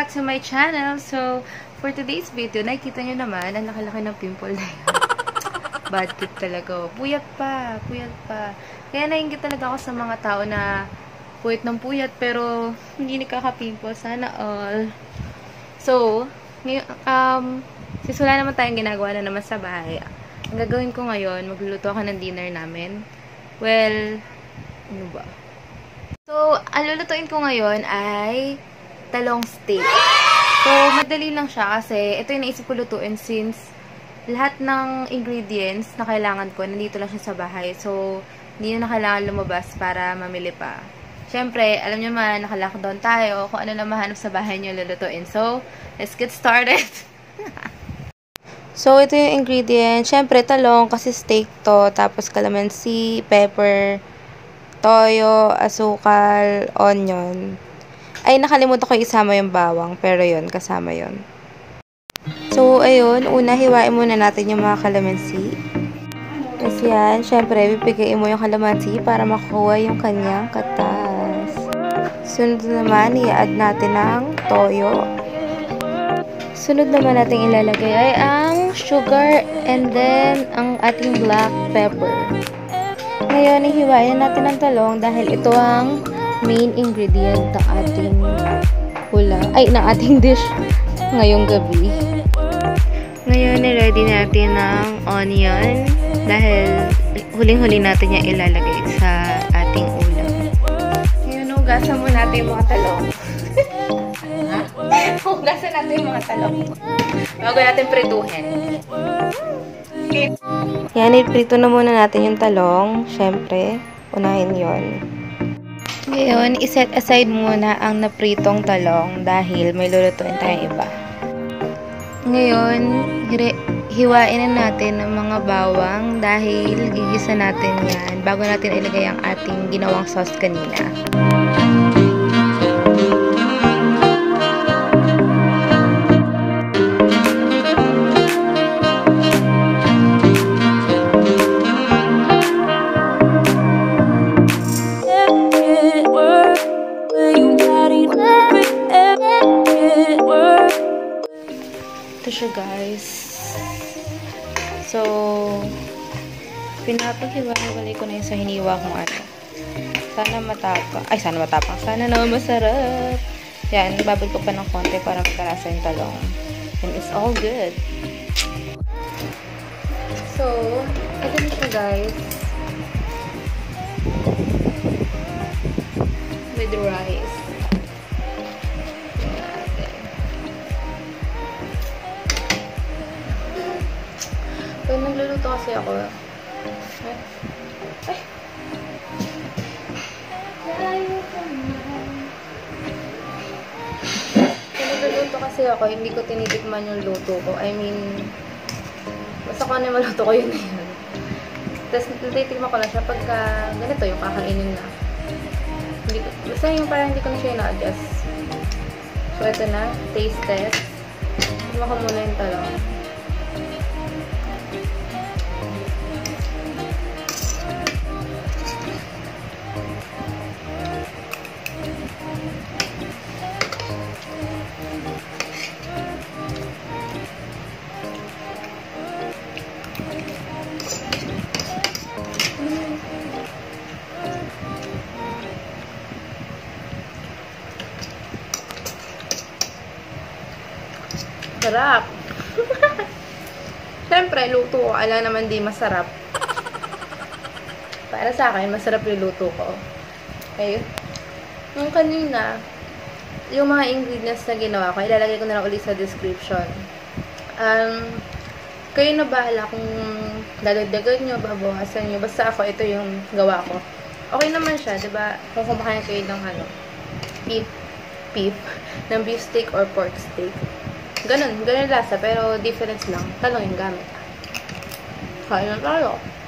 back to my channel. So, for today's video, nakikita nyo naman, ang laki-laki ng pimple na yun. Bad trip talaga. Puyat pa. Kaya nainggit talaga ako sa mga tao na puyat ng puyat, pero hindi nakaka-pimple. Sana all. So, since wala naman tayong ginagawa na naman sa bahay, ang gagawin ko ngayon, magluluto ako ng dinner namin. Well, ano ba? So, ang lulutuin ko ngayon ay talong steak. So, madali lang siya kasi ito yung naisip ko lutuin since lahat ng ingredients na kailangan ko, nandito lang siya sa bahay. So, hindi na kailangan lumabas para mamili pa. Siyempre, alam nyo man, naka-lockdown tayo. Kung ano na mahanap sa bahay nyo lulutuin. So, let's get started! So, ito yung ingredients. Siyempre, talong kasi steak to. Tapos, calamansi, pepper, toyo, asukal, onion. Ay, nakalimutan ko isama yung bawang. Pero yun, kasama yun. So, ayun. Una, hiwain muna natin yung mga kalamansi. Tapos yan, syempre, pipigain mo yung kalamansi para makuha yung kanyang katas. Sunod naman, i-add natin ng toyo. Sunod naman natin ilalagay ay ang sugar and then ang ating black pepper. Ngayon, ihiwain natin ang talong dahil ito ang main ingredient ng ating ng ating dish ngayong gabi. Ngayon, i-ready natin ang onion dahil huling-huli natin yung ilalagay sa ating ulam. Ngayon, hugasan mo natin yung mga talong. Hugasan natin yung mga talong. Bago natin prituhin. Yan, iprito na muna natin yung talong. Siyempre, unahin yon. Ngayon, iset aside muna ang napritong talong dahil may lulutuin tayong iba. Ngayon, hiwain na natin ang mga bawang dahil gigisa natin yan bago natin ilagay ang ating ginawang sauce kanina. Ito siya, guys. So, pinapaghiwa-hiwalay ko na yung sa hiniwa kong ano. Sana matapang. Ay, sana matapang. Sana naman masarap. Yan, ibabad ko pa ng konti para magkalasa yung talong. And it's all good. So, ito na siya, guys. With rice. Pag nagluluto kasi ako, hindi ko tinitikman yung luto ko. I mean, basta kung ano yung maluto ko, yun na yun. Tapos, natitikman ko lang siya pagka ganito yung kakainin na. Basta yung parang hindi ko na siya ina-adjust. So, ito na. Taste test. Tignan ko muna yung talong. Sarap. Siyempre, luto ko. Alam naman di masarap. Para sa akin, masarap yung luto ko. Okay. Yung kanina, yung mga ingredients na ginawa ko, ilalagay ko na lang ulit sa description. Kayo na bahala kung dadagdagan nyo, babawasan nyo. Basta ako, ito yung gawa ko. Okay naman siya, diba? Kung kumakain kayo ng beef, ng beef steak or pork steak. Ganun lasa, pero difference lang. Talong yung gamit. Kain na tayo.